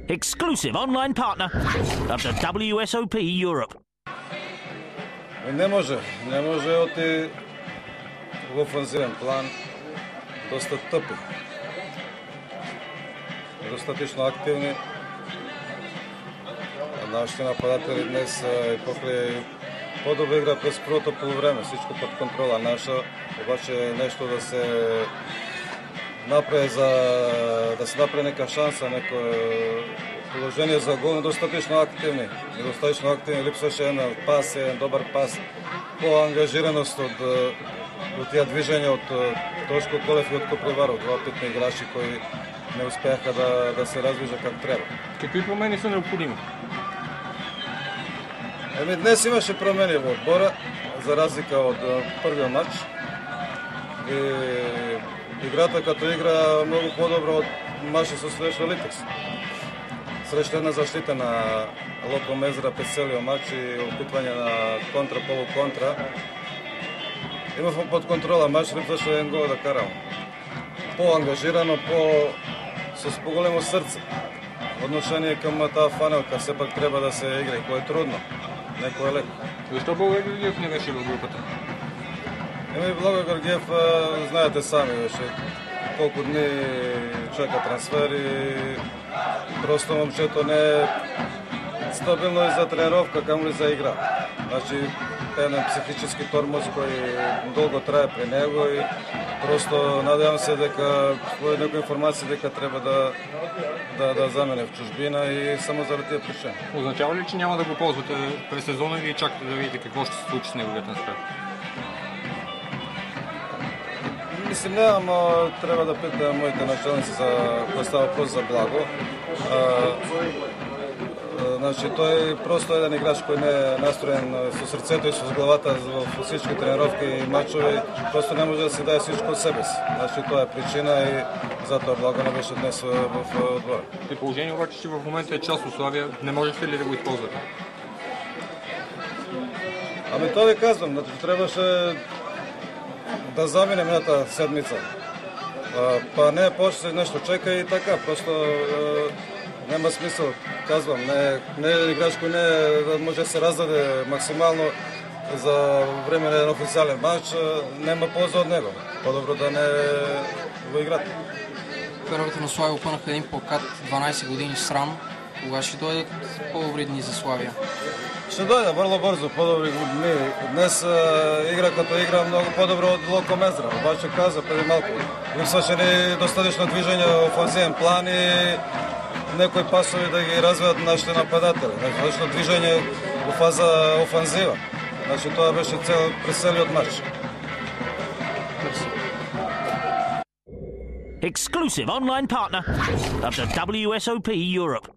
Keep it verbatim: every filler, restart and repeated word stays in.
Exclusive online partner of the W S O P Europe. Не може, не може оти в офанзивен план доста тъпи, достатъчно активни. Нашите нападатели днес и покрай по-добре игра през първото полувреме, всичко под контрола. Наша обаче нещо да се направи за да се направи нека шанса, некое положение за гол, недостатъчно активни. Недостатъчно активни, липсваше една пас, един добър пас, по-ангажираност от, от тия движения от Тошко Колев и от Коприваров, два опитни играчи, които не успяха да, да се раздвижат как трябва. Какви промени са необходими? Еми, днес имаше промени в отбора, за разлика от първия матч. И играта като игра много по-добра от матча с срещу Литекс. Срещу една защита на Локо Мезра през целия матч и опитване на контра, полуконтра. Имахме под контрола матч, липсваше един гол да карам. По-ангажирано, по... с по-големо сърце. В отношение към тази фанелка все пак трябва да се игра, кое е трудно, не кое е леко. Защо Благо Георгиев не беше в групата? Еми, Благо Георгиев, знаете сами, беше колко дни чака трансфер и просто момчето не е стабилно и за тренировка, камо ли за игра. Значи, един психически тормоз, който дълго трае при него и просто надявам се дека по някаква информация дека трябва да, да, да замене в чужбина и само заради тия причини. Означава ли, че няма да го ползвате през сезона или чакате да видите какво ще се случи с неговия трансфер? Мислим, не, ама трябва да питам моите началници за кой става въпрос за Благо. А, а, значи, той просто е един играч, който не е настроен с сърцето и с главата в всички тренировки и матчове. Просто не може да си даде всичко от себе си. Значи, това е причина и затова Благо не беше днес в отбора. При положение обаче, че в момента е част от Славия, не можете ли да го използвате? Ами това ви казвам, значи, трябваше да заминем едната седмица. А, па не, почне нещо чека и така, просто а, няма смисъл, казвам, не, не е играч, който не да може да се раздаде максимално за време на един официален матч, няма полза от него. По-добро да не го играт. Феновете на Славия опънаха един плакат дванайсет години срам. Кога ще дойдат по-добри дни за Славия? Ще дойде бързо бързо, по-добри дни. Днес а, игра като игра много по-добро от Локо Мезра. Обаче каза преди малко. Липсваше ни достатъчно движение в офанзивен план и някои пасови да ги развият нашите нападатели. Достатъчно движение в фаза офанзива. Значи това беше цел през целият матч. Exclusive online partner of the W S O P Europe.